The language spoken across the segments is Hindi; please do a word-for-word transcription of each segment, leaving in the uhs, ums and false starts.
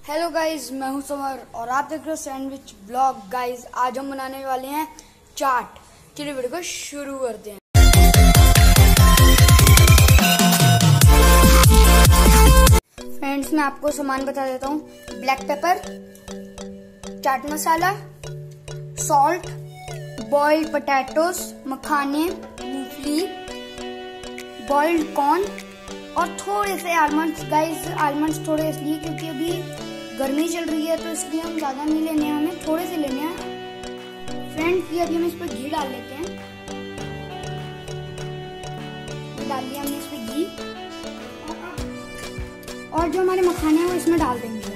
हेलो गाइज, मैं हूं समर और आप देख रहे हो सैंडविच ब्लॉग। गाइज आज हम बनाने वाले हैं चाट। चलिए वीडियो को शुरू करते हैं। फ्रेंड्स, मैं आपको सामान बता देता हूँ। Black pepper, chaat masala, salt, boiled potatoes, मखाने, मूंगफली, बॉइल्ड कॉर्न और थोड़े से आलमंड्स। गाइस आलमंड्स थोड़े इसलिए क्योंकि अभी गर्मी चल रही है, तो इसलिए हम ज्यादा नहीं लेने हैं, हमें थोड़े से लेने हैं। फ्रेंड्स, ये अभी हम इस पर घी डाल लेते हैं। डाल दिया हमने इस पर घी, और जो हमारे मखाने हैं वो इसमें डाल देंगे।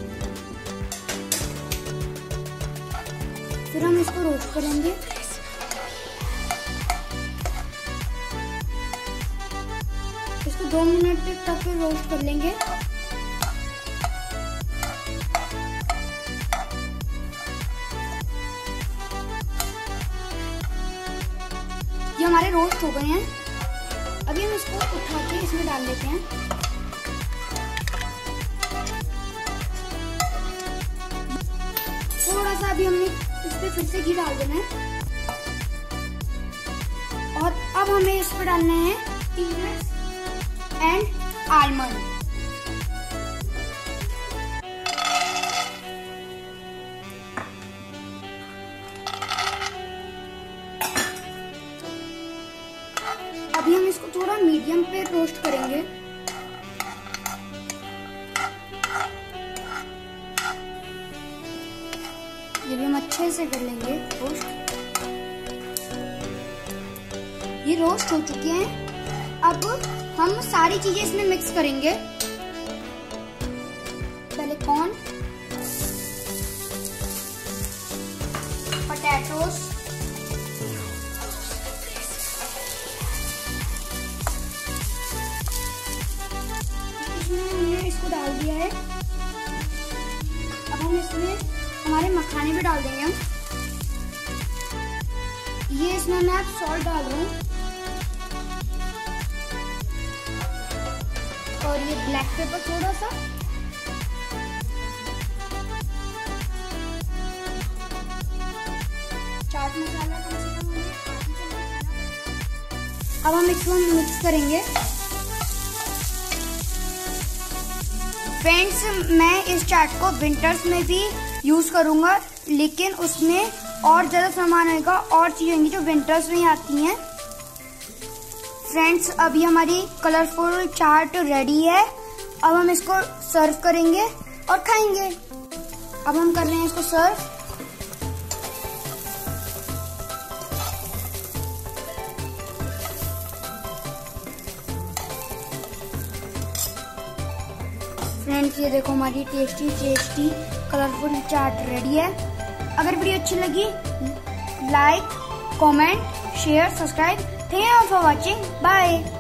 फिर हम इसको रोस्ट करेंगे। इसको दो मिनट तक रोस्ट कर लेंगे। ये हमारे रोस्ट हो गए हैं। अभी हम इसको उठा के इसमें डाल लेते हैं। थोड़ा सा अभी हमने इस पे फिर से घी डाल देना है, और अब हमें इस पे डालने हैं पीनट्स एंड आलमंड। अभी हम इसको थोड़ा मीडियम पे रोस्ट करेंगे। ये भी हम अच्छे से कर लेंगे रोस्ट। ये रोस्ट हो चुके हैं। अब हम सारी चीजें इसमें मिक्स करेंगे। पहले कॉर्न, पोटैटोस, इसमें हमने इसको डाल दिया है। अब हम इसमें हमारे मखाने भी डाल देंगे हम। ये इसमें मैं अब सॉल्ट डाल रहा हूँ, और ये ब्लैक पेपर थोड़ा सा, चाट मसाला कम से कम हमें आधी चम्मच डालना पड़ेगा। अब हम इसको मिक्स करेंगे। फ्रेंड्स, मैं इस चाट को विंटर्स में भी यूज करूंगा, लेकिन उसमें और ज्यादा सामान आएगा और चीजें होंगी जो विंटर्स में ही आती हैं। फ्रेंड्स, अभी हमारी कलरफुल चाट रेडी है। अब हम इसको सर्व करेंगे और खाएंगे। अब हम कर रहे हैं इसको सर्व। फ्रेंड्स, ये देखो हमारी tasty tasty colourful chaat ready है। अगर वीडियो अच्छी लगी, like, comment, share, subscribe. Thank you for watching. Bye.